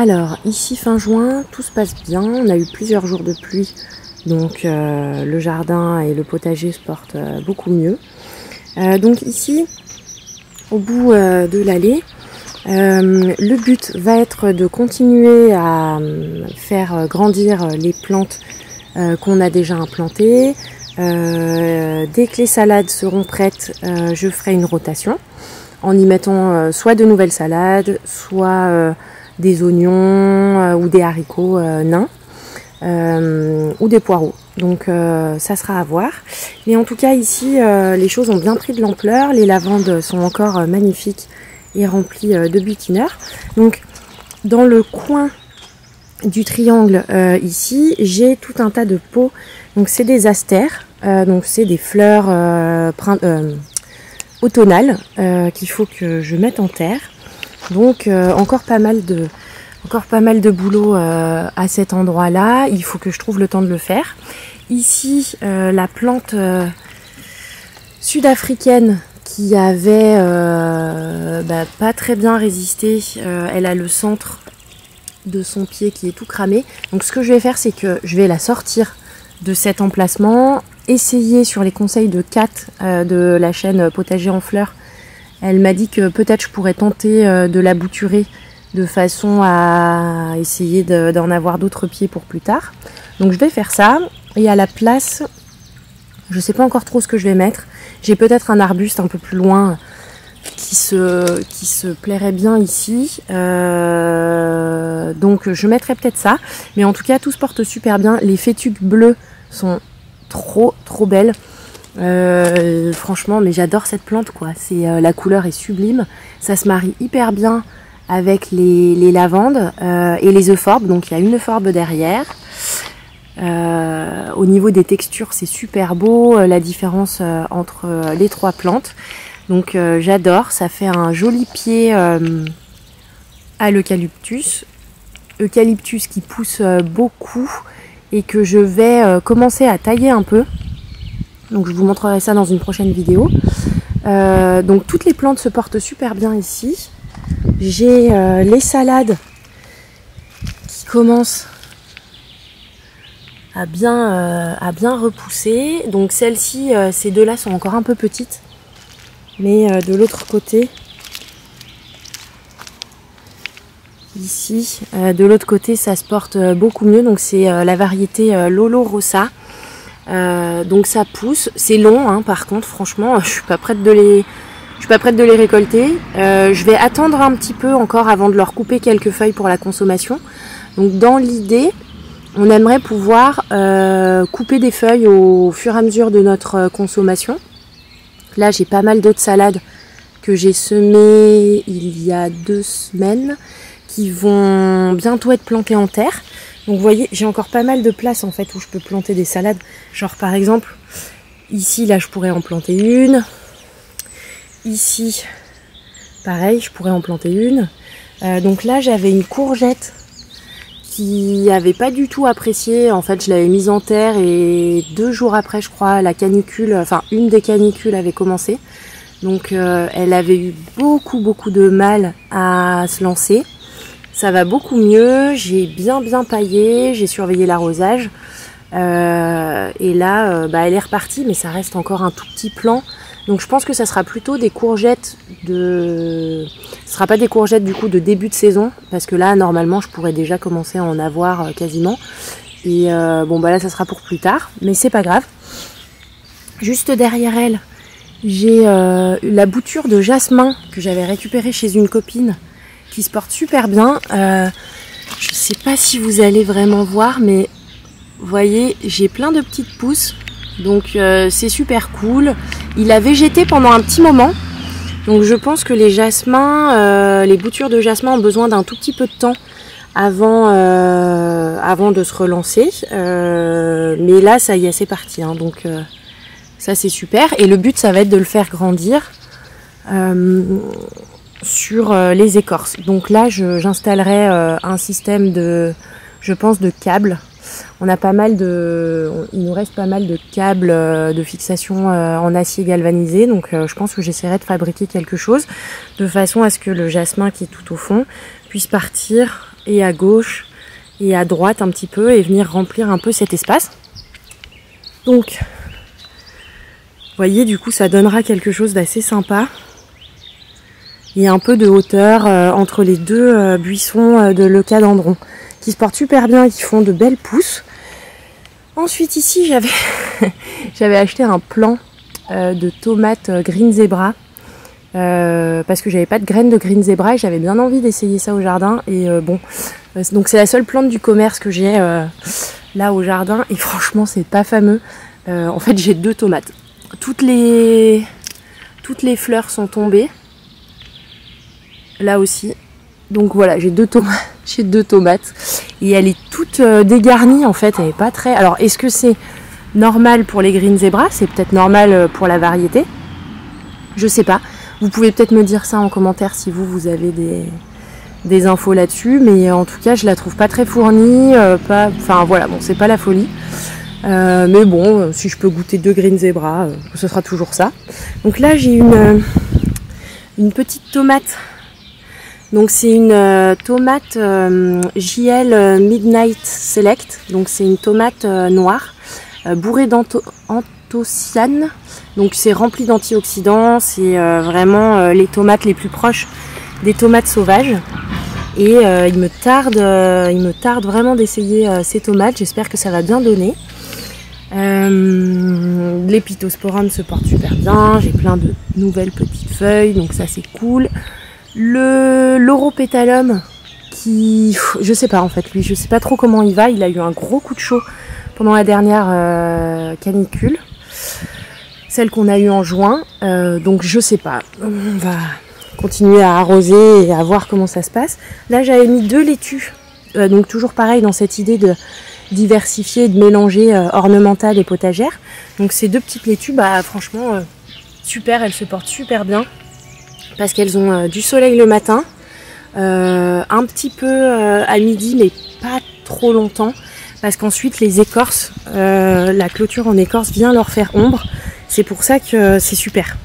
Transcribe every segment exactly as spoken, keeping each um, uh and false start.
Alors, ici fin juin, tout se passe bien. On a eu plusieurs jours de pluie, donc euh, le jardin et le potager se portent euh, beaucoup mieux. Euh, donc ici, au bout euh, de l'allée, euh, le but va être de continuer à faire grandir les plantes euh, qu'on a déjà implantées. Euh, dès que les salades seront prêtes, euh, je ferai une rotation en y mettant euh, soit de nouvelles salades, soit euh, des oignons euh, ou des haricots euh, nains euh, ou des poireaux. Donc euh, ça sera à voir. Mais en tout cas ici euh, les choses ont bien pris de l'ampleur. Les lavandes sont encore euh, magnifiques et remplies euh, de butineurs. Donc dans le coin du triangle euh, ici, j'ai tout un tas de pots. Donc c'est des astères, euh, donc c'est des fleurs euh, euh, automnales euh, qu'il faut que je mette en terre. Donc euh, encore pas mal de encore pas mal de boulot euh, à cet endroit-là. Il faut que je trouve le temps de le faire. Ici, euh, la plante euh, sud-africaine qui avait euh, bah, pas très bien résisté, euh, elle a le centre de son pied qui est tout cramé. Donc ce que je vais faire, c'est que je vais la sortir de cet emplacement, essayer sur les conseils de Kat euh, de la chaîne Potager en Fleurs. Elle m'a dit que peut-être je pourrais tenter euh, de la bouturer de façon à essayer d'en avoir d'autres pieds pour plus tard. Donc je vais faire ça. Et à la place, je sais pas encore trop ce que je vais mettre. J'ai peut-être un arbuste un peu plus loin qui se, qui se plairait bien ici. Euh, donc je mettrai peut-être ça. Mais en tout cas, tout se porte super bien. Les fétuques bleues sont trop trop belles. Euh, franchement, mais j'adore cette plante quoi. C'est euh, la couleur est sublime. Ça se marie hyper bien avec les, les lavandes euh, et les euphorbes. Donc il y a une euphorbes derrière. Euh, au niveau des textures, c'est super beau. Euh, la différence euh, entre euh, les trois plantes. Donc euh, j'adore. Ça fait un joli pied euh, à l'eucalyptus. Eucalyptus qui pousse euh, beaucoup et que je vais euh, commencer à tailler un peu. Donc je vous montrerai ça dans une prochaine vidéo. Euh, donc toutes les plantes se portent super bien ici. J'ai euh, les salades qui commencent à bien, euh, à bien repousser. Donc celles-ci, euh, ces deux-là sont encore un peu petites. Mais euh, de l'autre côté, ici, euh, de l'autre côté, ça se porte beaucoup mieux. Donc c'est euh, la variété euh, Lolo Rossa. Euh, donc ça pousse, c'est long hein, par contre franchement je suis pas prête de les je suis pas prête de les récolter. Euh, je vais attendre un petit peu encore avant de leur couper quelques feuilles pour la consommation. Donc dans l'idée on aimerait pouvoir euh, couper des feuilles au fur et à mesure de notre consommation. Là j'ai pas mal d'autres salades que j'ai semées il y a deux semaines qui vont bientôt être plantées en terre. Donc vous voyez, j'ai encore pas mal de place en fait où je peux planter des salades. Genre par exemple, ici là je pourrais en planter une. Ici, pareil, je pourrais en planter une. Euh, donc là j'avais une courgette qui n'avait pas du tout apprécié. En fait je l'avais mise en terre et deux jours après je crois la canicule, enfin une des canicules avait commencé. Donc euh, elle avait eu beaucoup beaucoup de mal à se lancer. Ça va beaucoup mieux, j'ai bien bien paillé, j'ai surveillé l'arrosage euh, et là euh, bah, elle est repartie mais ça reste encore un tout petit plant. Donc je pense que ça sera plutôt des courgettes de... Ce sera pas des courgettes du coup de début de saison parce que là normalement je pourrais déjà commencer à en avoir euh, quasiment. Et euh, bon bah là ça sera pour plus tard mais c'est pas grave. Juste derrière elle j'ai euh, la bouture de jasmin que j'avais récupérée chez une copine qui se porte super bien. Euh, je sais pas si vous allez vraiment voir, mais vous voyez, j'ai plein de petites pousses, donc euh, c'est super cool. Il a végété pendant un petit moment, donc je pense que les jasmins, euh, les boutures de jasmin ont besoin d'un tout petit peu de temps avant, euh, avant de se relancer. Euh, mais là, ça y est, c'est parti. Hein, donc euh, ça c'est super. Et le but, ça va être de le faire grandir. Euh, sur euh, les écorces. Donc là j'installerai euh, un système de, je pense, de câbles. On a pas mal de, on, il nous reste pas mal de câbles euh, de fixation euh, en acier galvanisé. Donc euh, je pense que j'essaierai de fabriquer quelque chose de façon à ce que le jasmin qui est tout au fond puisse partir et à gauche et à droite un petit peu et venir remplir un peu cet espace. Donc, vous voyez, du coup, ça donnera quelque chose d'assez sympa. Il y a un peu de hauteur euh, entre les deux euh, buissons euh, de leucadendron qui se portent super bien et qui font de belles pousses. Ensuite, ici, j'avais j'avais acheté un plant euh, de tomates euh, Green Zebra euh, parce que j'avais pas de graines de Green Zebra et j'avais bien envie d'essayer ça au jardin. Et euh, bon, euh, donc c'est la seule plante du commerce que j'ai euh, là au jardin et franchement, c'est pas fameux. Euh, en fait, j'ai deux tomates. Toutes les toutes les fleurs sont tombées. Là aussi. Donc voilà, j'ai deux tomates. J'ai deux tomates. Et elle est toute euh, dégarnie en fait. Elle est pas très. Alors est-ce que c'est normal pour les Green Zebra? C'est peut-être normal pour la variété. Je sais pas. Vous pouvez peut-être me dire ça en commentaire si vous, vous avez des, des infos là-dessus. Mais en tout cas, je la trouve pas très fournie. Euh, pas... Enfin voilà, bon, c'est pas la folie. Euh, mais bon, si je peux goûter deux Green Zebra, euh, ce sera toujours ça. Donc là, j'ai une, euh, une petite tomate. Donc c'est une euh, tomate euh, J L Midnight Select. Donc c'est une tomate euh, noire euh, bourrée d'anthocyanes. Donc c'est rempli d'antioxydants. C'est euh, vraiment euh, les tomates les plus proches des tomates sauvages. Et euh, il me tarde, euh, il me tarde vraiment d'essayer euh, ces tomates. J'espère que ça va bien donner. Euh, les Pittosporum se portent super bien. J'ai plein de nouvelles petites feuilles, donc ça c'est cool. Le Lauropétalum qui, je sais pas en fait lui, je sais pas trop comment il va. Il a eu un gros coup de chaud pendant la dernière euh, canicule, celle qu'on a eue en juin. Euh, donc je sais pas. On va continuer à arroser et à voir comment ça se passe. Là j'avais mis deux laitues, euh, donc toujours pareil dans cette idée de diversifier, de mélanger euh, ornemental et potagère. Donc ces deux petites laitues, bah franchement euh, super, elles se portent super bien. Parce qu'elles ont euh, du soleil le matin, euh, un petit peu euh, à midi, mais pas trop longtemps, parce qu'ensuite les écorces, euh, la clôture en écorce vient leur faire ombre. C'est pour ça que euh, c'est super.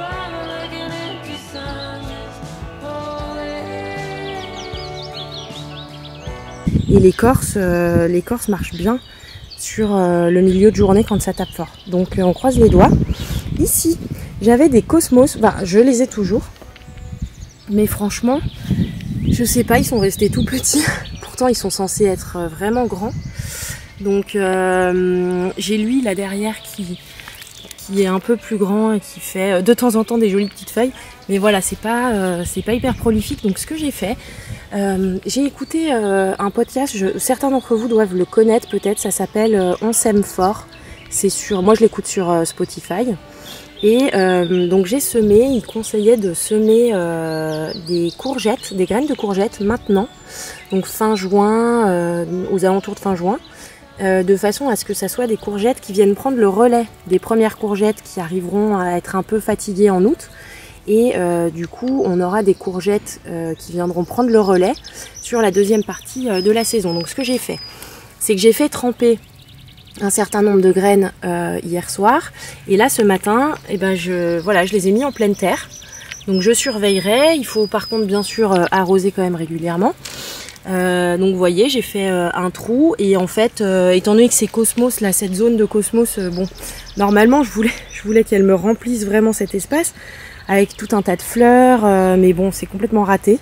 Et l'écorce, euh, l'écorce marche bien sur euh, le milieu de journée quand ça tape fort. Donc euh, on croise les doigts. Ici, j'avais des cosmos, bah, je les ai toujours. Mais franchement, je sais pas, ils sont restés tout petits. Pourtant, ils sont censés être vraiment grands. Donc, euh, j'ai lui là derrière qui, qui est un peu plus grand et qui fait de temps en temps des jolies petites feuilles. Mais voilà, c'est pas, euh, c'est pas hyper prolifique. Donc, ce que j'ai fait, euh, j'ai écouté euh, un podcast. Je, certains d'entre vous doivent le connaître peut-être. Ça s'appelle euh, On s'aime fort. C'est sur, moi, je l'écoute sur euh, Spotify. Et euh, donc j'ai semé, il conseillait de semer euh, des courgettes, des graines de courgettes maintenant, donc fin juin, euh, aux alentours de fin juin, euh, de façon à ce que ça soit des courgettes qui viennent prendre le relais des premières courgettes qui arriveront à être un peu fatiguées en août. Et euh, du coup, on aura des courgettes euh, qui viendront prendre le relais sur la deuxième partie euh, de la saison. Donc ce que j'ai fait, c'est que j'ai fait tremper un certain nombre de graines euh, hier soir, et là ce matin eh ben je voilà je les ai mis en pleine terre, donc je surveillerai. Il faut par contre bien sûr euh, arroser quand même régulièrement. Euh, donc vous voyez, j'ai fait euh, un trou, et en fait euh, étant donné que c'est Cosmos là, cette zone de Cosmos, euh, bon normalement je voulais je voulais qu'elle me remplisse vraiment cet espace avec tout un tas de fleurs, euh, mais bon c'est complètement raté.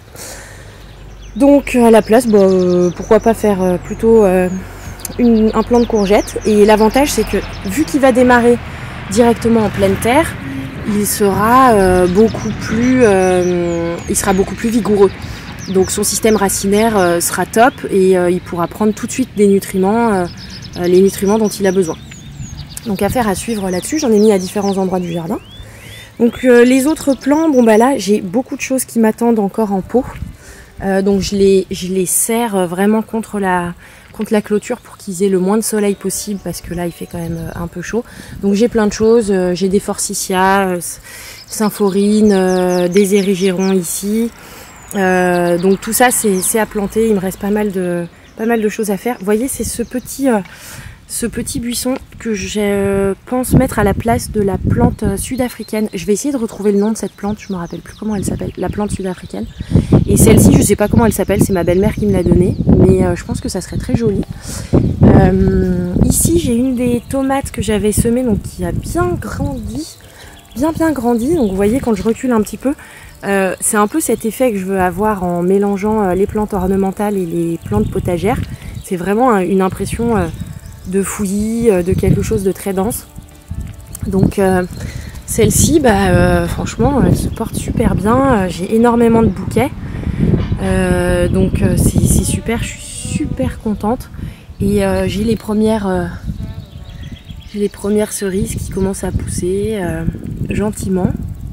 Donc à la place, bah, euh, pourquoi pas faire euh, plutôt euh, Une, un plant de courgettes. Et l'avantage c'est que vu qu'il va démarrer directement en pleine terre, il sera euh, beaucoup plus euh, il sera beaucoup plus vigoureux, donc son système racinaire euh, sera top, et euh, il pourra prendre tout de suite des nutriments, euh, euh, les nutriments dont il a besoin. Donc affaire à suivre là-dessus. J'en ai mis à différents endroits du jardin. Donc euh, les autres plants, bon bah là j'ai beaucoup de choses qui m'attendent encore en pot, euh, donc je les, je les serre vraiment contre la contre la clôture pour qu'ils aient le moins de soleil possible, parce que là il fait quand même un peu chaud. Donc j'ai plein de choses, j'ai des forsythias, symphorines, euh, des érigérons ici, euh, donc tout ça c'est à planter. Il me reste pas mal de pas mal de choses à faire. Vous voyez, c'est ce petit euh, ce petit buisson que je pense mettre à la place de la plante sud-africaine. Je vais essayer de retrouver le nom de cette plante, je me rappelle plus comment elle s'appelle, la plante sud-africaine. Et celle-ci, je sais pas comment elle s'appelle, c'est ma belle-mère qui me l'a donnée, mais euh, je pense que ça serait très joli. Euh, ici, j'ai une des tomates que j'avais semées, donc qui a bien grandi, bien bien grandi. Donc vous voyez, quand je recule un petit peu, euh, c'est un peu cet effet que je veux avoir en mélangeant euh, les plantes ornementales et les plantes potagères. C'est vraiment euh, une impression euh, de fouillis, euh, de quelque chose de très dense. Donc euh, celle-ci, bah, euh, franchement, elle se porte super bien. J'ai énormément de bouquets. Euh, donc euh, c'est super, je suis super contente. Et euh, j'ai les premières euh, j'ai les premières cerises qui commencent à pousser euh, gentiment.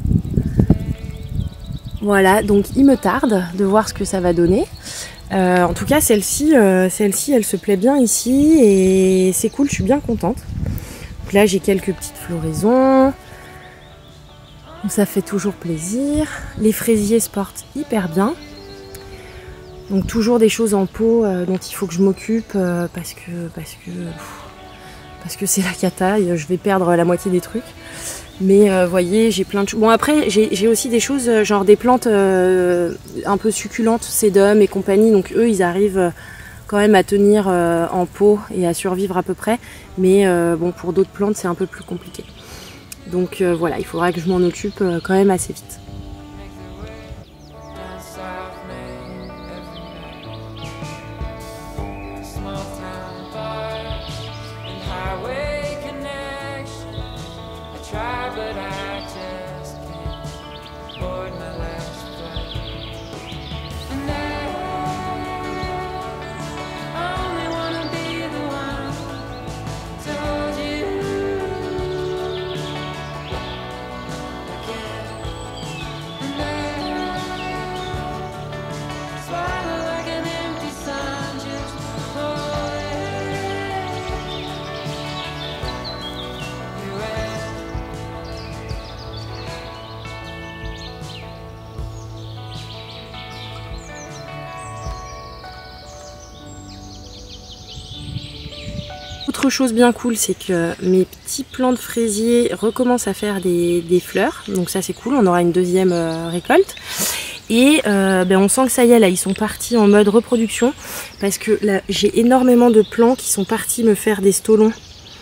Voilà, donc il me tarde de voir ce que ça va donner. Euh, en tout cas, celle-ci, euh, celle-ci, elle se plaît bien ici et c'est cool, je suis bien contente. Donc là, j'ai quelques petites floraisons. Donc ça fait toujours plaisir. Les fraisiers se portent hyper bien. Donc toujours des choses en pot euh, dont il faut que je m'occupe euh, parce que parce que parce que c'est la cata. Et je vais perdre la moitié des trucs. Mais vous euh, voyez, j'ai plein de choses. Bon, après, j'ai aussi des choses, euh, genre des plantes euh, un peu succulentes, sédum et compagnie. Donc eux, ils arrivent euh, quand même à tenir euh, en pot et à survivre à peu près. Mais euh, bon, pour d'autres plantes, c'est un peu plus compliqué. Donc euh, voilà, il faudra que je m'en occupe euh, quand même assez vite. Autre chose bien cool, c'est que mes petits plants de fraisiers recommencent à faire des, des fleurs. Donc ça c'est cool, on aura une deuxième euh, récolte. Et euh, ben on sent que ça y est, là ils sont partis en mode reproduction. Parce que là j'ai énormément de plants qui sont partis me faire des stolons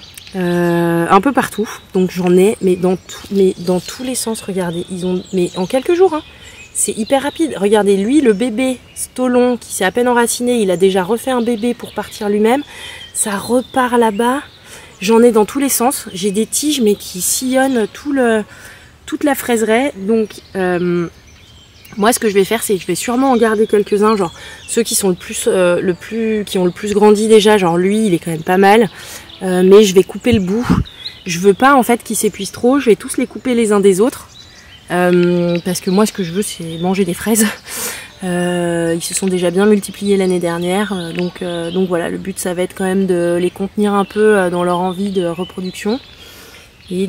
euh, un peu partout. Donc j'en ai, mais dans, tout, mais dans tous les sens, regardez. Ils ont, mais en quelques jours, hein, c'est hyper rapide. Regardez, lui, le bébé stolon qui s'est à peine enraciné, il a déjà refait un bébé pour partir lui-même. Ça repart là-bas. J'en ai dans tous les sens. J'ai des tiges mais qui sillonnent tout le, toute la fraiseraie. Donc euh, moi ce que je vais faire, c'est que je vais sûrement en garder quelques-uns, genre ceux qui sont le plus, euh, le plus, qui ont le plus grandi déjà. Genre lui, il est quand même pas mal. Euh, mais je vais couper le bout. Je veux pas en fait qu'ils s'épuisent trop. Je vais tous les couper les uns des autres. Euh, parce que moi ce que je veux c'est manger des fraises. Euh, ils se sont déjà bien multipliés l'année dernière, euh, donc, euh, donc voilà, le but ça va être quand même de les contenir un peu euh, dans leur envie de reproduction et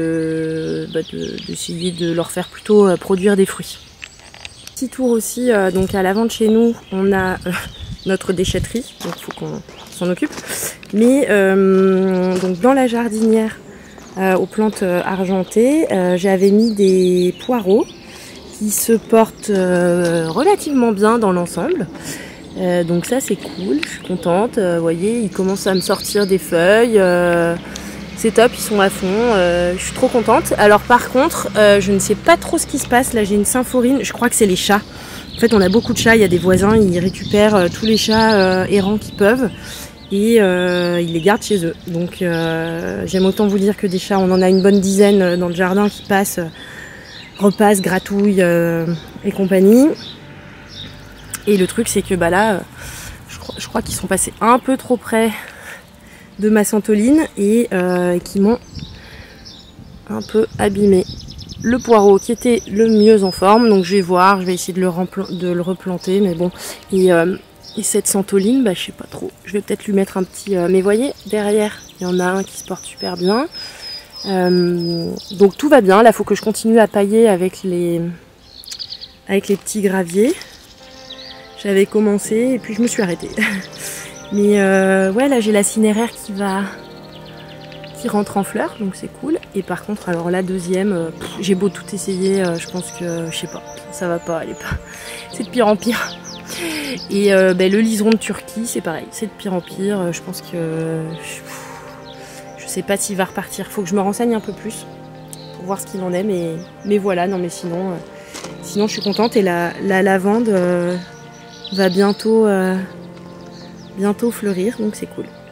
de bah, d'essayer de, de leur faire plutôt euh, produire des fruits. Petit tour aussi, euh, donc à l'avant de chez nous, on a euh, notre déchetterie, donc il faut qu'on s'en occupe. Mais euh, donc dans la jardinière euh, aux plantes euh, argentées, euh, j'avais mis des poireaux qui se portent euh, relativement bien dans l'ensemble. Euh, donc ça c'est cool, je suis contente. Euh, vous voyez, ils commencent à me sortir des feuilles. Euh, c'est top, ils sont à fond. Euh, je suis trop contente. Alors par contre, euh, je ne sais pas trop ce qui se passe. Là j'ai une symphorine, je crois que c'est les chats. En fait on a beaucoup de chats, il y a des voisins, ils récupèrent euh, tous les chats euh, errants qu'ils peuvent. Et euh, ils les gardent chez eux. Donc euh, j'aime autant vous dire que des chats, on en a une bonne dizaine dans le jardin qui passent. Euh, repasse, gratouille euh, et compagnie. Et le truc c'est que bah là, je crois, je crois qu'ils sont passés un peu trop près de ma santoline et euh, qui m'ont un peu abîmé le poireau qui était le mieux en forme. Donc je vais voir, je vais essayer de le, de le replanter, mais bon. Et, euh, et cette santoline, bah, je sais pas trop. Je vais peut-être lui mettre un petit... Euh, mais voyez, derrière, il y en a un qui se porte super bien. Euh, donc tout va bien, là il faut que je continue à pailler avec les, avec les petits graviers. J'avais commencé et puis je me suis arrêtée. Mais euh, ouais, là j'ai la cinéraire qui va qui rentre en fleurs, donc c'est cool. Et par contre, alors la deuxième, euh, j'ai beau tout essayer, euh, je pense que je sais pas, ça va pas, elle est pas, c'est de pire en pire. Et euh, ben, le liseron de Turquie, c'est pareil, c'est de pire en pire. Je pense que je, je sais pas s'il va repartir. Faut que je me renseigne un peu plus pour voir ce qu'il en est, mais mais voilà, non mais sinon, euh, sinon je suis contente. Et la, la lavande euh, va bientôt euh, bientôt fleurir, donc c'est cool.